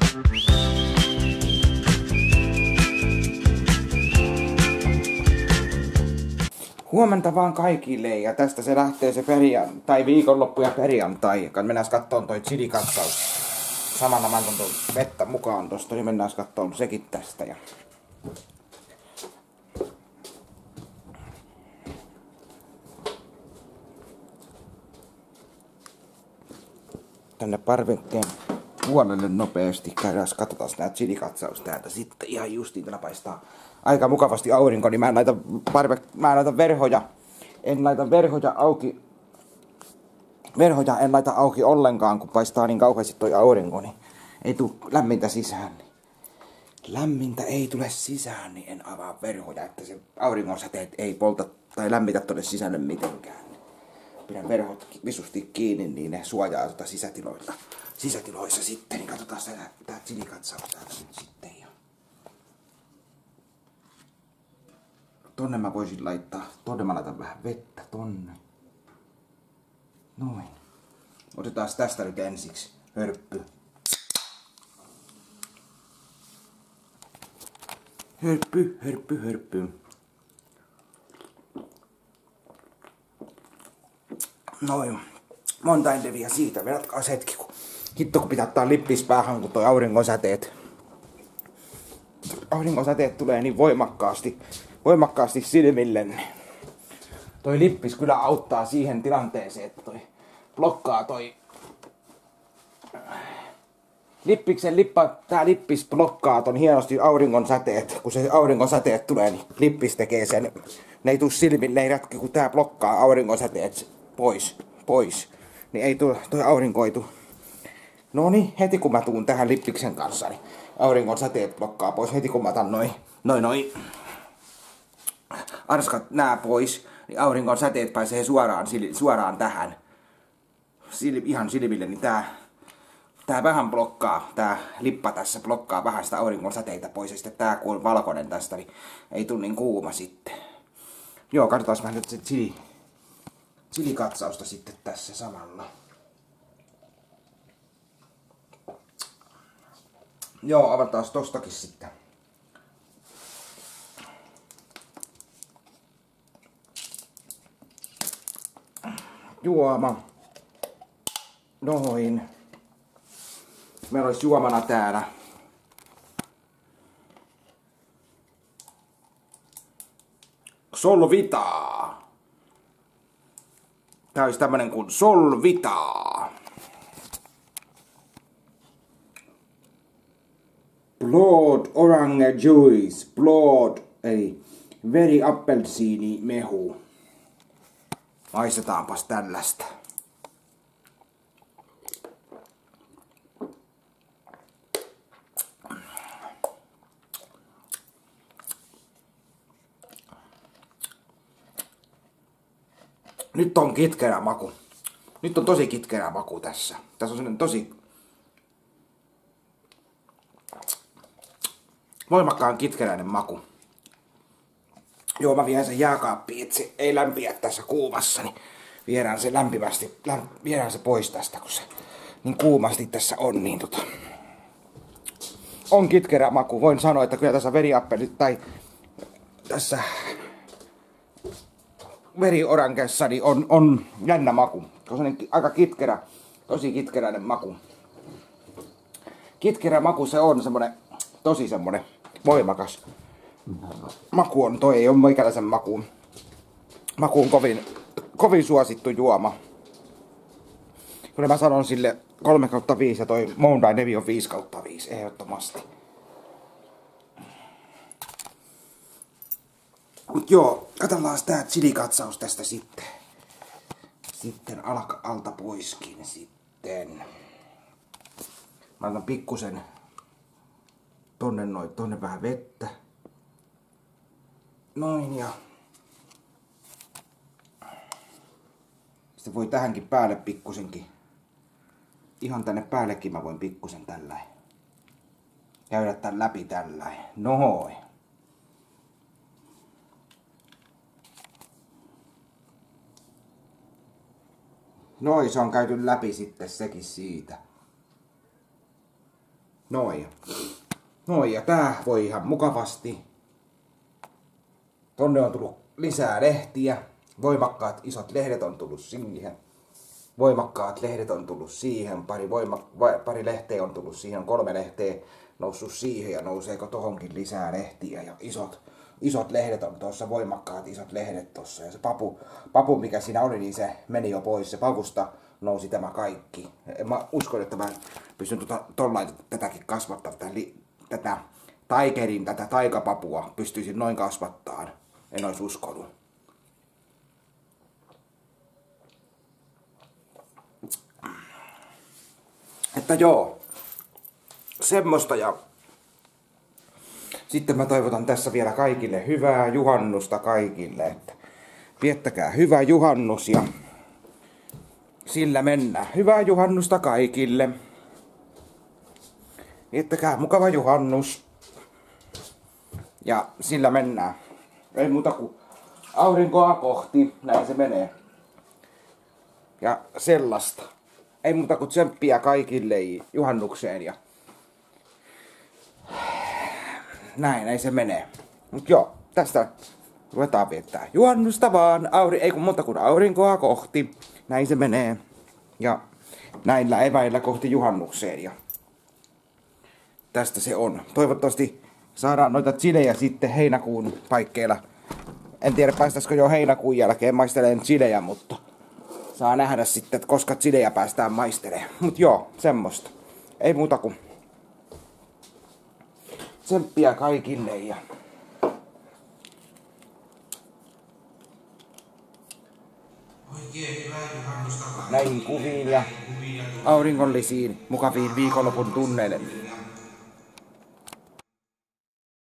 Huomenta vaan kaikille ja tästä se lähtee se viikonloppu ja perjantai. Mennään kattoon toi chilikatsaus. Samalla mä antan tuon vettä mukaan tosta, niin mennään kattoon sekin tästä. Ja tänne parvekkeen puolelle nopeasti. Katsotaan nää chilikatsaus täältä sitten. Ihan justiin täällä paistaa aika mukavasti aurinko, niin mä en laita verhoja. En laita verhoja auki. Verhoja en laita auki ollenkaan, kun paistaa niin kauheasti toi aurinko, niin ei tule lämmintä sisään. Lämmintä ei tule sisään, niin en avaa verhoja, että se auringonsäteet ei polta tai lämmitä tonne sisälle mitenkään. Pidän verhot visusti kiinni, niin ne suojaa sisätiloissa sitten. Niin katsotaan tää chilikatsaus täältä nyt sitten. Tonne mä voisin laittaa, tonne mä laitan vähän vettä, tonne. Noin. Otetaan tästä nyt ensiksi hörppy. Hörppy. Noin. Monta endeviä siitä. Vedätkaa se hetki, kun hitto kun pitää ottaa lippis päähän, kun toi auringonsäteet tulee niin voimakkaasti silmille. Toi lippis kyllä auttaa siihen tilanteeseen, että toi blokkaa tää lippis blokkaa ton hienosti auringonsäteet. Kun se auringonsäteet tulee, niin lippis tekee sen. Ne ei tuu silmille, ei rätki, kun tää blokkaa auringonsäteet pois. Niin ei toi aurinkoitu. No niin, heti kun mä tuun tähän lippiksen kanssa, niin auringonsäteet blokkaa pois. Heti kun mä otan noin arskat nää pois, niin auringon säteet pääsee suoraan tähän. Ihan silmille, niin tää vähän blokkaa, tää lippa tässä blokkaa vähän sitä auringon säteitä pois. Ja sitten tää kun on valkoinen tästä, niin ei tule niin kuuma sitten. Joo, katsotaan vähän nyt se chilikatsausta sitten tässä samalla. Joo, avataan tostakin sitten. Juoma. Noin. Meillä olisi juomana täällä Solvitaa. Tää olisi tämmönen kuin Solvitaa. Blood Orange Juice. Blood, eli veriappelsiinimehu. Maistetaanpas tällaista. Nyt on kitkerä maku. Nyt on tosi kitkerä maku tässä. Tässä on sellainen tosi voimakkaan kitkeräinen maku. Joo, mä vien sen jääkaappiin, että se ei lämpiä tässä kuumassa, niin viedään se viedään se pois tästä, kun se niin kuumasti tässä on, niin on kitkerä maku. Voin sanoa, että kyllä tässä veriappelit tai tässä veriorankessa niin on jännä maku. Se on aika kitkerä, tosi kitkeräinen maku. Kitkerä maku se on tosi semmonen voimakas. Maku on, toi ei ole meikäläisen makuun. Maku on kovin suosittu juoma. Kyllä mä sanon sille 3/5 ja toi Mountain Dew on 5/5 ehdottomasti. Mut joo, katsotaan tää chilikatsaus tästä sitten. Sitten alta poiskin sitten. Mä otan pikkusen tonne vähän vettä. Noin ja sitten voi tähänkin päälle pikkusenkin. Ihan tänne päällekin mä voin pikkusen tälläin. Käydä tän läpi tälläin. Noin. Noin, se on käyty läpi sitten sekin siitä. Noin. Noin, ja tää voi ihan mukavasti. Tonne on tullut lisää lehtiä. Voimakkaat isot lehdet on tullut siihen. Voimakkaat lehdet on tullut siihen. Pari lehteä on tullut siihen. 3 lehteä noussut siihen. Ja nouseeko tohonkin lisää lehtiä. Ja isot lehdet on tuossa. Voimakkaat isot lehdet tossa. Ja se papu mikä siinä oli, niin se meni jo pois. Se pavusta nousi tämä kaikki. Mä uskon, että mä pystyn tollain tätäkin kasvattaa. Tätä taikerin, tätä taikapapua pystyisin noin kasvattaa. En olisi uskonut. Että joo, semmoista, ja sitten mä toivotan tässä vielä kaikille hyvää juhannusta kaikille, että viettäkää hyvä juhannus ja sillä mennään. Hyvää juhannusta kaikille. Viettäkää mukava juhannus ja sillä mennään. Ei muuta kuin aurinkoa kohti, näin se menee. Ja sellaista. Ei muuta kuin tsemppiä kaikille juhannukseen ja näin se menee. Mut joo, tästä ruvetaan viettää juhannusta vaan. Ei kun muuta kuin aurinkoa kohti. Näin se menee. Ja näillä eväillä kohti juhannukseen. Ja tästä se on. Toivottavasti saadaan noita chilejä sitten heinäkuun paikkeilla. En tiedä päästäisikö jo heinäkuun jälkeen maisteleen chilejä, mutta saa nähdä sitten, että koska chilejä päästään maistelemaan. Mut joo, semmoista. Ei muuta kuin tsemppiä kaikille ja näihin kuviin ja auringollisiin mukaviin viikonlopun tunneille.